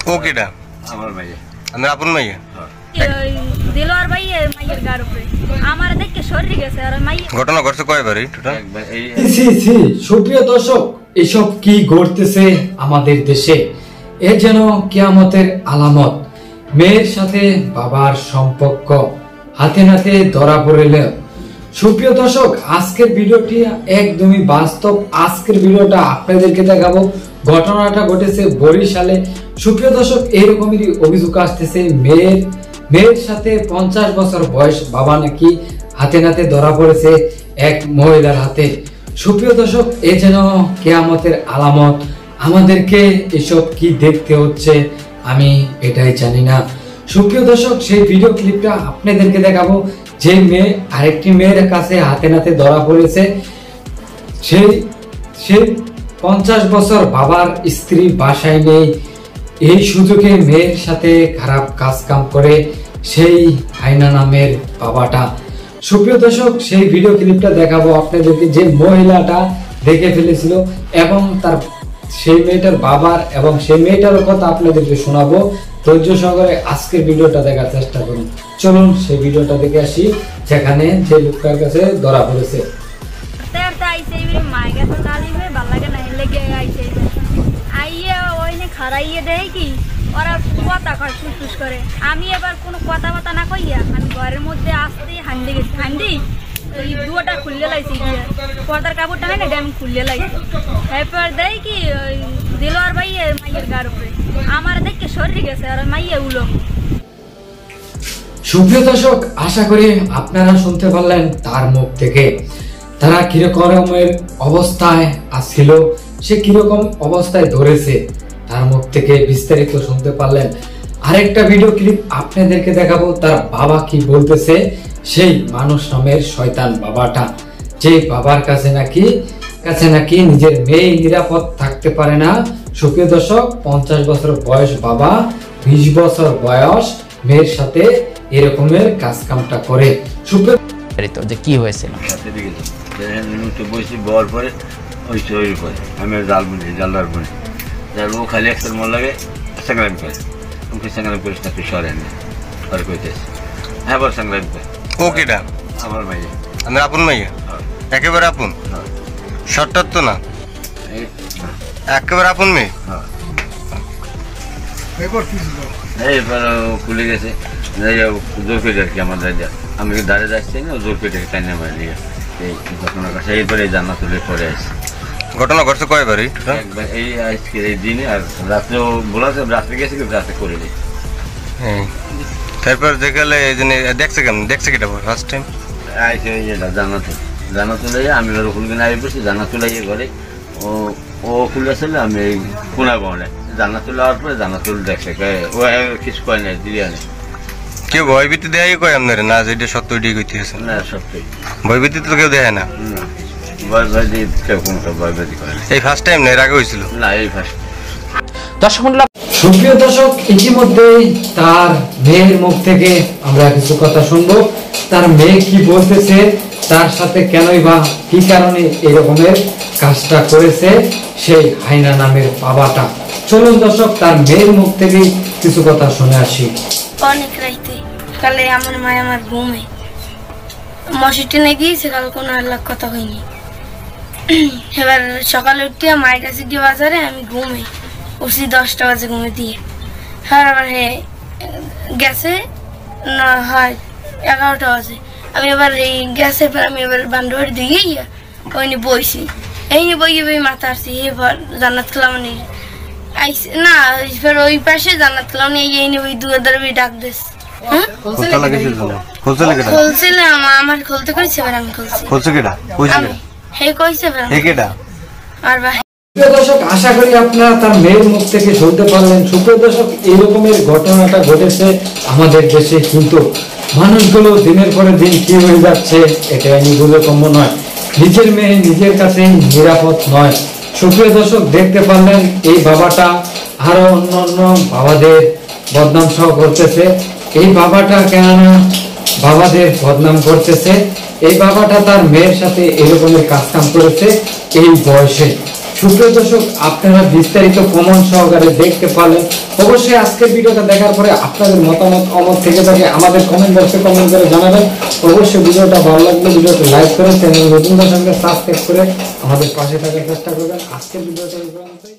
ও কেডা? আমার মাইয়া। আমরা আপন মাইয়া। দিলওয়ার ভাই মাইয়ের গার উপরে আমার দেখে সরে গেছে আর মাই ঘটনা ঘটছে কয়বার এই টোটাল? সুপ্রিয় দর্শক, এসব কি ঘটতেছে আমাদের দেশে? এ যেন কিয়ামতের আলামত। মেয়ের সাথে বাবার সম্পর্ক হাতে নাতে ধরা পড়ল। সুপ্রিয় দর্শক, আজকের ভিডিওটি একদমই বাস্তব। আজকের ভিডিওটা আপনাদেরকে দেখাবো। ঘটনাটা ঘটেছে বরিশালে। সুপ্রিয় দর্শক, এরকমই অভিযোগ আসতেছে মেয়ের সাথে 50 বছর বয়স বাবা নাকি হাতে নাতে ধরা পড়েছে এক মহিলার হাতে। সুপ্রিয় দর্শক, এ যেন কিয়ামতের আলামত। আমাদেরকে এসব কি দেখতে হচ্ছে আমি এটাই জানি না। সুপ্রিয় দর্শক, সেই ভিডিও ক্লিপটা আপনাদেরকে দেখাবো। যে মেয়ে আরেকটি মেয়ের কাছে হাতে নাতে ধরা পড়েছে, সেই 50 বছর বাবার স্ত্রী বাসায় নেই। এই সুযোগে মেয়ের সাথে খারাপ কাজ কাম করে সেই হাইনা নামের বাবাটা। সুপ্রিয় দর্শক, সেই ভিডিও ক্লিপটা দেখাবো আপনাদেরকে। যে মহিলাটা দেখে ফেলেছিল এবং তার সেই মেয়েটার বাবার এবং সেই মেয়েটার কথা আপনাদেরকে শোনাবো। ধৈর্য সহকারে আজকের ভিডিওটা দেখার চেষ্টা করুন। চলুন সেই ভিডিওটা দেখে আসি, যেখানে যে লোকটার কাছে ধরা পড়েছে। আমি এবার কোনো কথা বার্তা না কইয়া আমি ঘরের মধ্যে আসতেই হান্ডি গেছি। হান্ডি ওই দুটা খুললে লাইছি, পর্দার কাপড়টা হয় না এটা আমি খুললে লাইছি। এরপর দেয় কি দিলওয়ার ভাই মাইয়ের গার উপরে আমার দেখে সরে গেছে আর মাইয়া উলো। সুপ্রিয় দর্শক, আশা করি আপনারা শুনতে পারলেন তার মুখ থেকে তারা কিরকমের অবস্থায় আসছিল, সে কিরকম অবস্থায় ধরেছে, তার মুখ থেকে বিস্তারিত শুনতে পারলেন। আরেকটা ভিডিও ক্লিপ আপনাদেরকে দেখাবো, তার বাবা কি বলতেছে। সেই মানুষ নামের শয়তান বাবাটা, যে বাবার কাছে নাকি নিজের মেয়ে নিরাপদ থাকতে পারে না। সুপ্রিয় দর্শক, 50 বছর বয়স বাবা, 20 বছর বয়স মেয়ের সাথে এরকমের কাজ কামটা করে। সুপ্রিয় যে কি হয়েছিল বল পরে ওই চুরির পরে আমি জালদার বলি ও খালি একটা মন লাগে সংগ্রাম করে আমাকে সংগ্রাম করিস না, তুই সরে নি আর কইতেছে হ্যাঁ বল সংগ্রাম করে। ও কেডা? আমার মাইয়া। আমরা আপন মাইয়া। একেবারে আপন? শর্টটার তো না, একেবারে আপন মেয়ে। এইবার খুলে গেছে জোর পেটে আর কি আমার দাদা, আমি দাঁড়িয়ে যাচ্ছি না, জোর পেটে টাইম আমার নিয়ে এই ঘটনার কাছে এইবারে জানা তুলে পরে আসছে। ঘটনা ঘটছে কয়বার এই টোটাল? একবার এই আজকে এই দিনে, আর রাত্রেও বলাছে রাত্রে গেছে কিন্তু রাতে করে দিই। হ্যাঁ, তারপর দেখালে দেখছে কেমন? দেখছে কিটা ফার্স্ট টাইম আইসে জানা তুলে আমি ওর খুলকে না বসে জানা তুলে ঘরে ও খুলে আসলে আমি এই কোনা গনে জানা তুলে হওয়ার পরে জানা তুলে দেখছে ও কিছু কয় নাই দিয়ে নেই। কেউ ভয়ভীতি দেয় কয় আপনার না যেটা সত্য ওইটাই কইতেছে? না সত্যি ভয়ভীতি তো কেউ দেয় না। ভয় দিয়ে কেউ কোনো ভয়ভীতি করে। এই ফার্স্ট টাইম না, এর আগে হয়েছিল? না, এই ফার্স্ট। দর্শক, সুপ্রিয় দর্শক, ইতিমধ্যেই তার মেয়ের মুখ থেকে আমরা কিছু কথা শুনবো। তার মেয়ে কি বলতেছে, তার সাথে কেনই বা কি কারণে এরকমের কাজটা করেছে সেই হাইনা নামের বাবাটা। চলুন দর্শক, তার মেয়ের মুখ থেকে কিছু কথা শুনে আসি। অনেক রাইতে কালে আমার মায় আমার ঘুমে মশি টেনে গিয়েছে, কাল কোনো আল্লাহ কথা হয়নি। এবার সকালে উঠে মায়ের কাছে গিয়ে বাজারে আমি ঘুমে উঠছি 10টা বাজে ঘুমে দিয়ে। হ্যাঁ, আবার গেছে না হয় 11টা বাজে। আমি এবার এই গ্যাসের পর আমি এবার বান্ডবাড়ি দিয়ে গিয়ে ওই নিয়ে বইছি। এই নিয়ে বই মাথা আসছি এবার জান্নাত কালামনি আইসে না, ফের ওই পাশে জান্নাত কালামনি এই নিয়ে ওই দুয়ার ডাক দিস। আমার খুলতে কইছে, এবার আমি খুলছি। আর ভাই দর্শক, আশা করি আপনারা তার মেয়ের মুখ থেকে শুনতে পারলেন। সুপ্রিয় দর্শক, এরকমের ঘটনাটা ঘটেছে আমাদের দেশে, কিন্তু মানুষগুলো দিনের পরে দিন কি হয়ে যাচ্ছে এটা বোধগম্য নয়। নিজের মেয়ে নিজের কাছে নিরাপদ নয়। সুপ্রিয় দর্শক, দেখতে পারলেন এই বাবাটা আরো অন্যান্য বাবাদের বদনাম সহ করতেছে। এই বাবাটা কেননা বাবাদের বদনাম করতেছে, এই বাবাটা তার মেয়ের সাথে এরকমের কাজ কাম করেছে এই বয়সে। সুপ্রিয় দর্শক, আপনারা বিস্তারিত প্রমাণ সহকারে দেখতে পারলেন। অবশ্যই আজকের ভিডিওটা দেখার পরে আপনাদের মতামত অমত থেকে থাকে আমাদের কমেন্ট বক্সে কমেন্ট করে জানাবেন। অবশ্যই ভিডিওটা ভালো লাগলে ভিডিওটা লাইক করে চ্যানেল নতুন দর্শকদের সাবস্ক্রাইব করে আমাদের পাশে থাকার চেষ্টা করবেন। আজকের ভিডিওটা